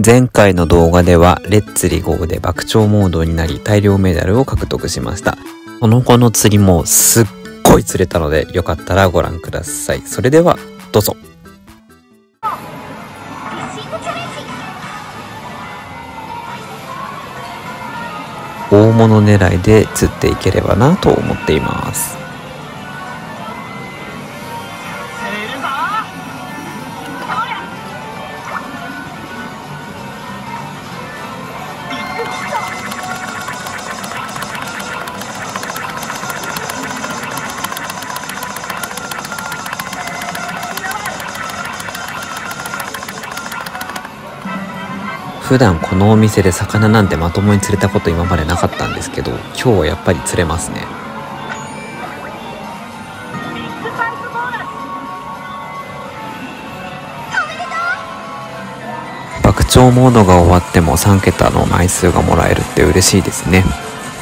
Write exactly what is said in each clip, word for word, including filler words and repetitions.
前回の動画ではレッツリゴーで爆釣モードになり大量メダルを獲得しました。その後の釣りもすっごい釣れたので、よかったらご覧ください。それではどうぞ。大物狙いで釣っていければなと思っています。普段このお店で魚なんてまともに釣れたこと今までなかったんですけど、今日はやっぱり釣れますね。爆釣モードが終わってもさんけたの枚数がもらえるって嬉しいですね。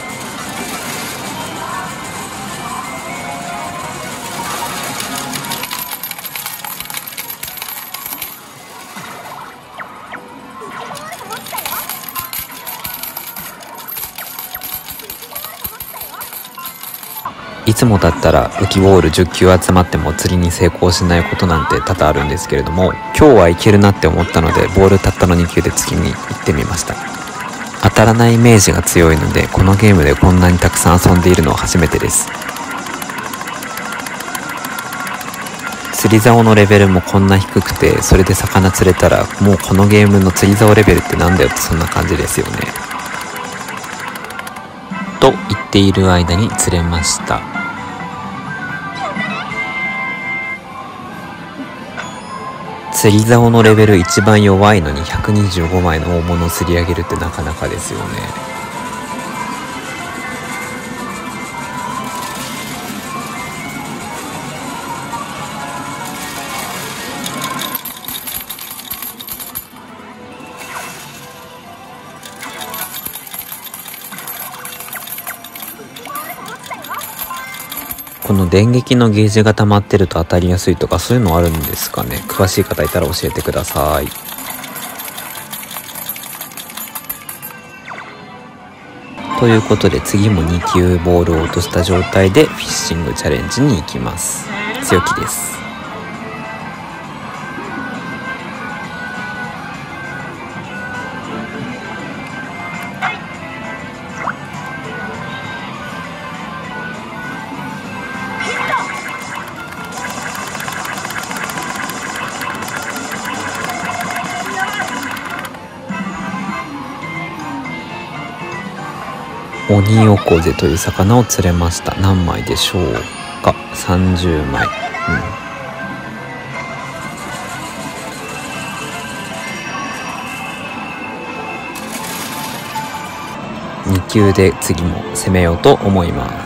いつもだったら浮きボールじゅっきゅう集まっても釣りに成功しないことなんて多々あるんですけれども、今日はいけるなって思ったのでボールたったのにきゅうで釣りに行ってみました。当たらないイメージが強いので、このゲームでこんなにたくさん遊んでいるのは初めてです。釣り竿のレベルもこんな低くて、それで魚釣れたらもうこのゲームの釣り竿レベルってなんだよって、そんな感じですよね。と言っている間に釣れました。釣り竿のレベル一番弱いのにひゃくにじゅうごまいの大物を釣り上げるってなかなかですよね。この電撃のゲージが溜まってると当たりやすいとか、そういうのあるんですかね。詳しい方いたら教えてください。ということで次もにきゅうボールを落とした状態でフィッシングチャレンジに行きます。強気です。オニオコゼという魚を釣れました。何枚でしょうか。さんじゅうまい。うん、にきゅうで次も攻めようと思います。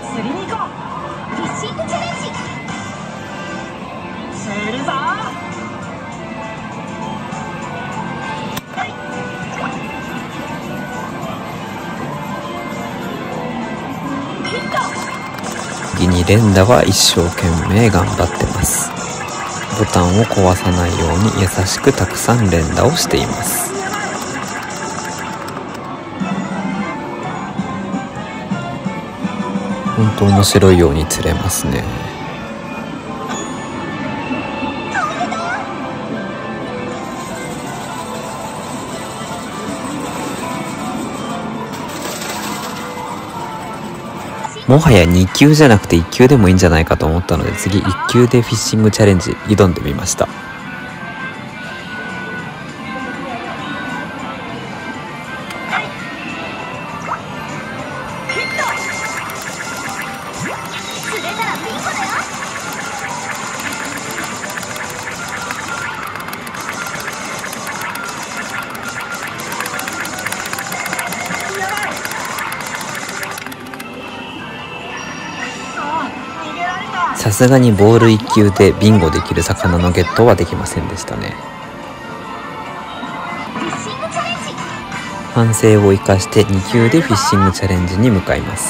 次に連打は一生懸命頑張ってます。ボタンを壊さないように優しくたくさん連打をしています。本当面白いように釣れますね。もはやにきゅうじゃなくていっきゅうでもいいんじゃないかと思ったので、次いっきゅうでフィッシングチャレンジ挑んでみました。さすがにボールいっきゅうでビンゴできる魚のゲットはできませんでしたね。反省を生かしてにきゅうでフィッシングチャレンジに向かいます。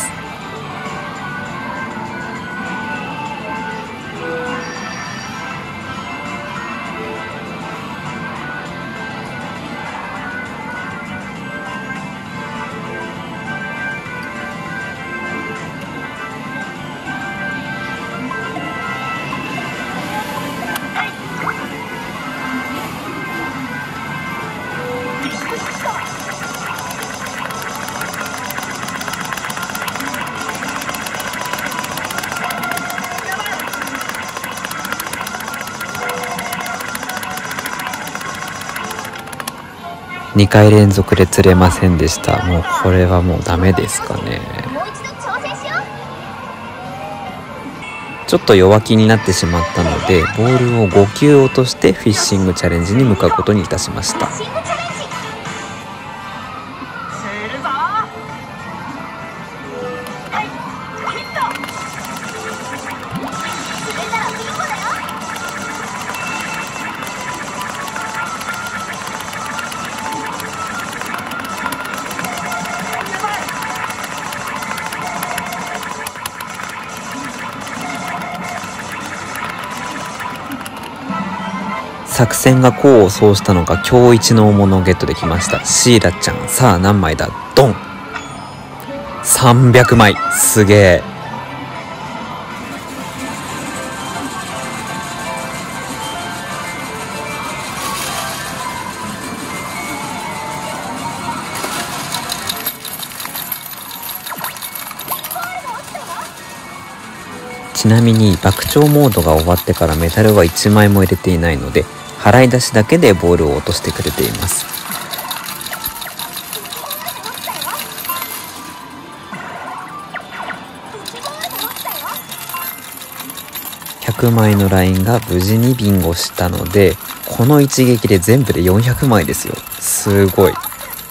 にかい連続で釣れませんでした。もうこれはもうダメですかね。ちょっと弱気になってしまったので、ボールをごきゅう落としてフィッシングチャレンジに向かうことにいたしました。作戦が功を奏したのか、今日一の大物をゲットできました。シーラちゃん、さあ何枚だ、ドン、さんびゃくまい、すげえ。ちなみに爆釣モードが終わってからメダルはいちまいも入れていないので、払い出しだけでボールを落としてくれています。ひゃくまいのラインが無事にビンゴしたので、この一撃で全部でよんひゃくまいですよ。すごい。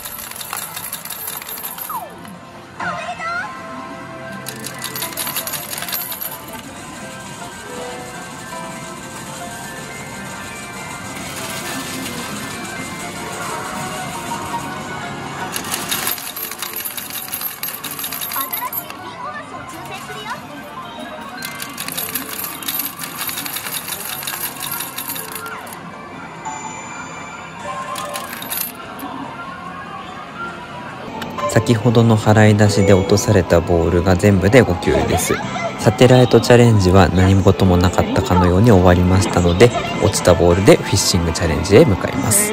先ほどの払い出しで落とされたボールが全部でごきゅうです。サテライトチャレンジは何事もなかったかのように終わりましたので、落ちたボールでフィッシングチャレンジへ向かいます。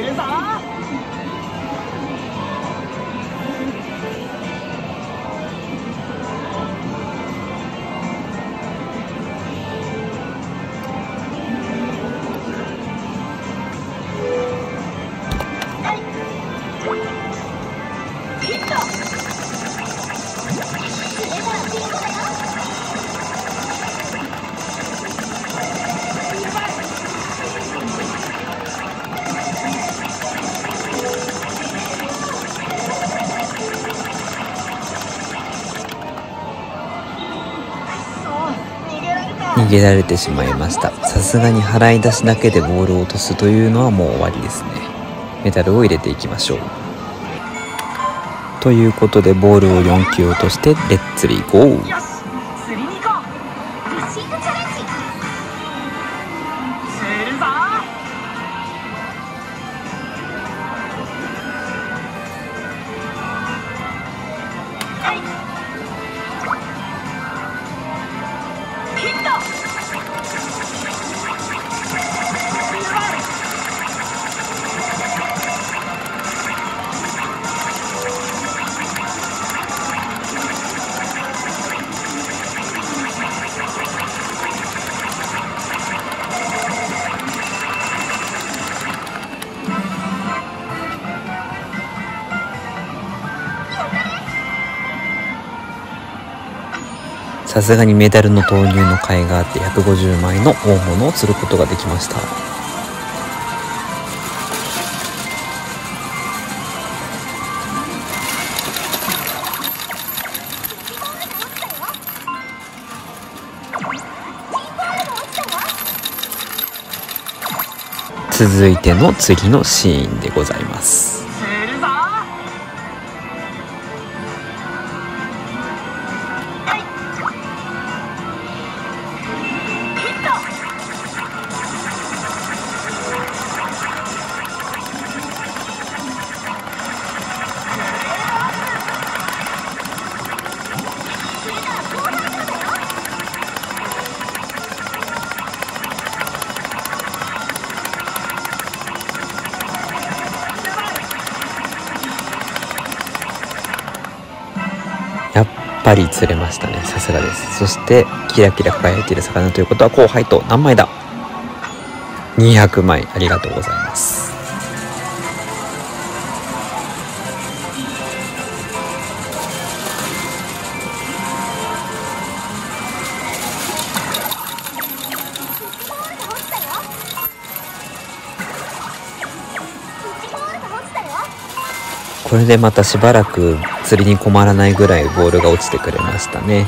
逃げられてしまいました。さすがに払い出しだけでボールを落とすというのはもう終わりですね。メダルを入れていきましょう。ということでボールをよん球落としてレッツリーゴー。さすがにメダルの投入の甲斐があってひゃくごじゅうまいの大物を釣ることができました。続いての次のシーンでございます。やっぱり釣れましたね。さすがです。そしてキラキラ輝いている魚ということは後輩と何枚だ、にひゃくまい。ありがとうございます。 これでまたしばらく釣りに困らないぐらいボールが落ちてくれましたね。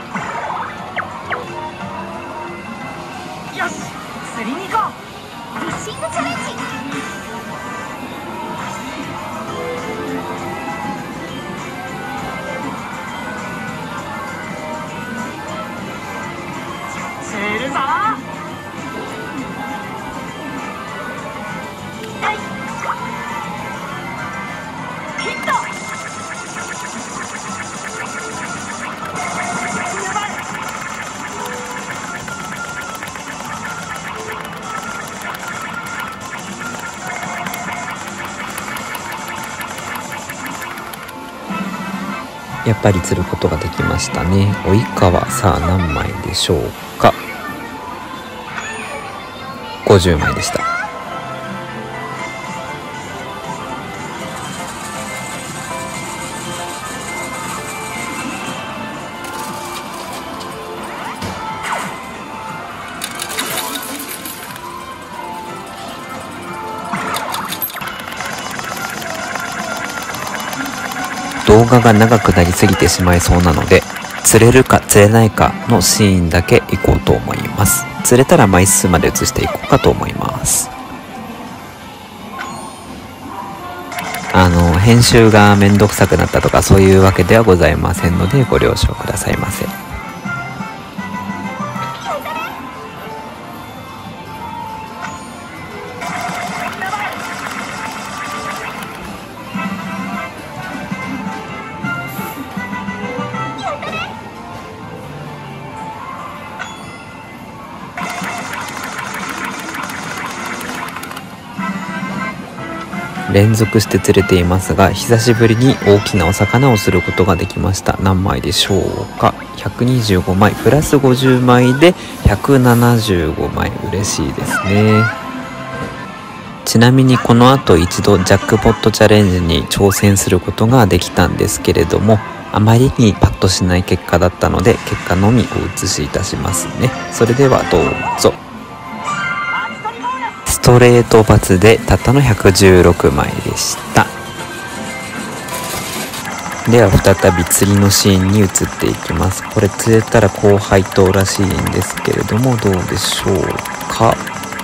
よし、釣りに行こう。フィッシングチャレンジ。釣るぞ。ヒット。 やっぱり釣ることができましたね。及川、さあ何枚でしょうか。ごじゅうまいでした。動画が長くなりすぎてしまいそうなので、釣れるか釣れないかのシーンだけ行こうと思います。釣れたら枚数まで移していこうかと思います。あの編集がめんどくさくなったとかそういうわけではございませんのでご了承くださいませ。連続して釣れていますが、久しぶりに大きなお魚を釣ることができました。何枚でしょうか。ひゃくにじゅうごまいプラスごじゅうまいでひゃくななじゅうごまい。嬉しいですね。ちなみにこの後一度ジャックポットチャレンジに挑戦することができたんですけれども、あまりにパッとしない結果だったので結果のみお移しいたしますね。それではどうぞ。ストレート×でたったのひゃくじゅうろくまいでした。では再び釣りのシーンに移っていきます。これ釣れたら高配当らしいんですけれども、どうでしょうか。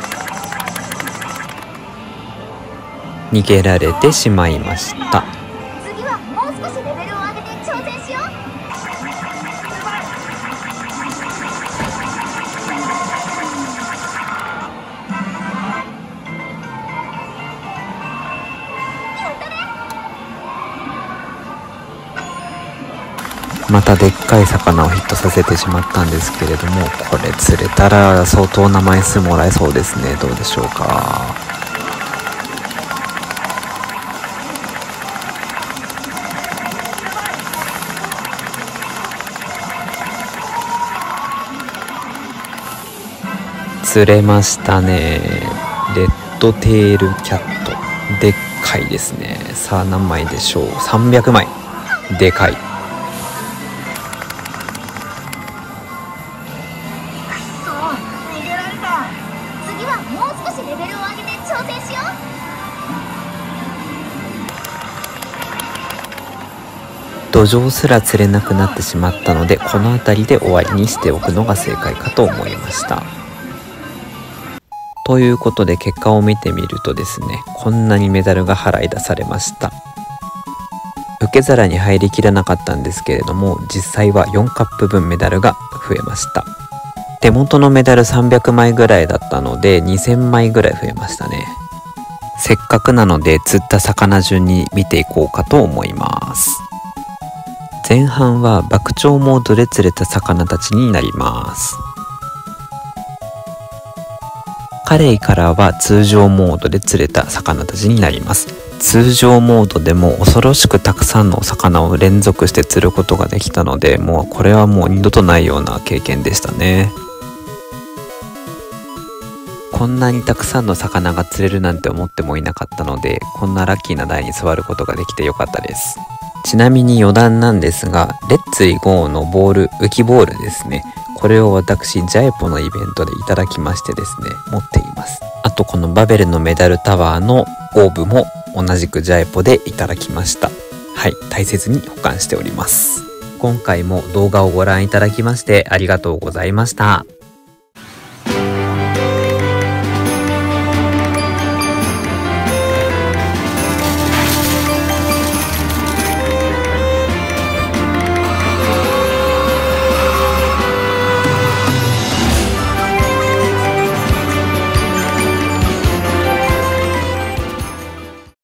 逃げられてしまいました。 次はもう少しレベルを上げて挑戦しよう。 またでっかい魚をヒットさせてしまったんですけれども、これ釣れたら相当な枚数もらえそうですね。どうでしょうか。釣れましたね。レッドテールキャット、でっかいですね。さあ何枚でしょう。さんびゃくまい。でかい。土壌すら釣れなくなってしまったので、この辺りで終わりにしておくのが正解かと思いました。ということで結果を見てみるとですね、こんなにメダルが払い出されました。受け皿に入りきらなかったんですけれども、実際はよんカップ分メダルが増えました。手元のメダルさんびゃくまいぐらいだったのでにせんまいぐらい増えましたね。せっかくなので釣った魚順に見ていこうかと思います。前半は爆釣モードで釣れた魚たちになります。カレイからは通常モードで釣れた魚たちになります。通常モードでも恐ろしくたくさんのお魚を連続して釣ることができたので、もうこれはもう二度とないような経験でしたね。こんなにたくさんの魚が釣れるなんて思ってもいなかったので、こんなラッキーな台に座ることができてよかったです。ちなみに余談なんですが、レッツイゴーのボール、浮きボールですね。これを私、ジャイポのイベントでいただきましてですね、持っています。あとこのバベルのメダルタワーのオーブも同じくジャエポでいただきました。はい、大切に保管しております。今回も動画をご覧いただきましてありがとうございました。